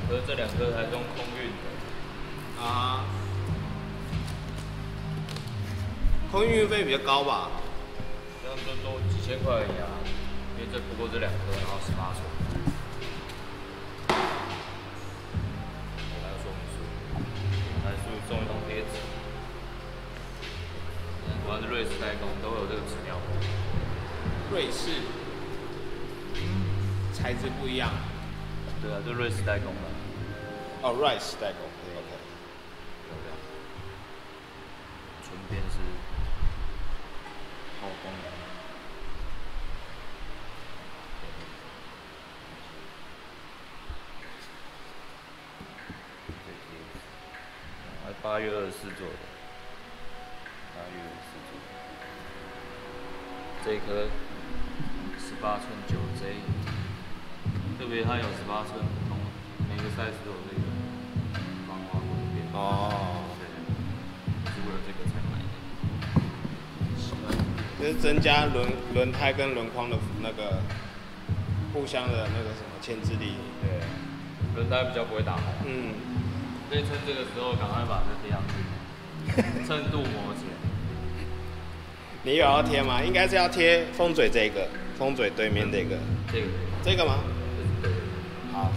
可是这两颗还是用空运的。 啊，空运费比较高吧？ 这样就多几千块而已啊，因为这不过这两颗，然后18寸。还有说明书，还送一张贴纸。果然是瑞士代工，都有这个纸料。 瑞士，材质不一样。 对啊，就瑞士代工的。 哦，瑞士代工 ，OK。 漂亮。纯边是抛光的。8月24做的，8月24做的。这一颗18寸9J， 特别它有18寸不同，每个 size 都有这个防滑纹边。哦，对，是为了这个才买的。 就是增加轮胎跟轮框的那个互相的那个什么牵制力。 对，轮胎比较不会打滑。 嗯。 所以趁这个时候赶快把这贴上去，趁镀膜前。 你有要贴吗？应该是要贴风嘴这个，风嘴对面这个。这个吗？ 对。 好。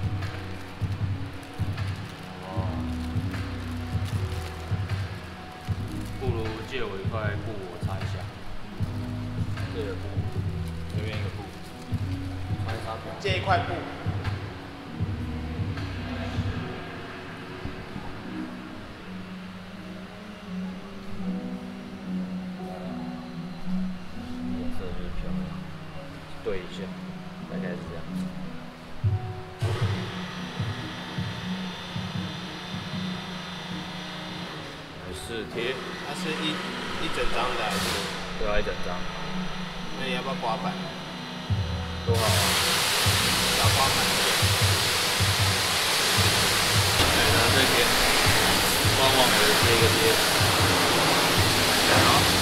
不如借我一块布，我擦一下。这个布，这边一个布，擦一擦表。 借一块布。 对一下，大概是这样。试贴， 它是一整张的还是？ 对啊，一整张。 那你要不要刮板？ 多好啊！ 小刮板。 对，然后这边往往的贴一个贴。好。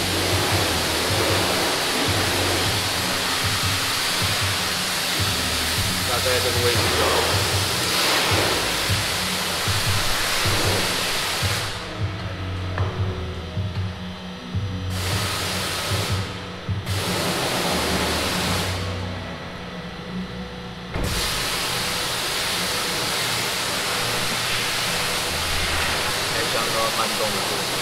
大概这个位置就好。开箱都要慢动作。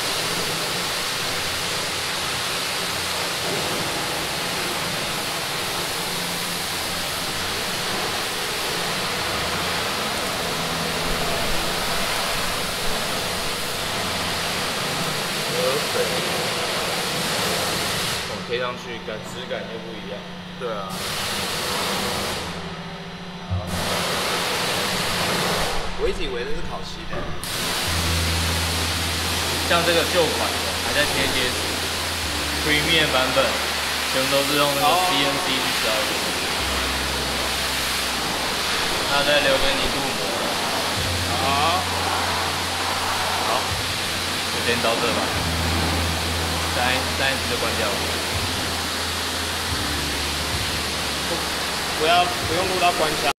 贴上去质感又不一样。 对啊。我一直以为这是烤漆的。 像这个旧款的还在贴贴纸 ，Premium 版本全都是用那个 CNC 去削的。那再留给你镀膜。 好。 好，就先到这吧。再一次就关掉了。 不用录到关箱。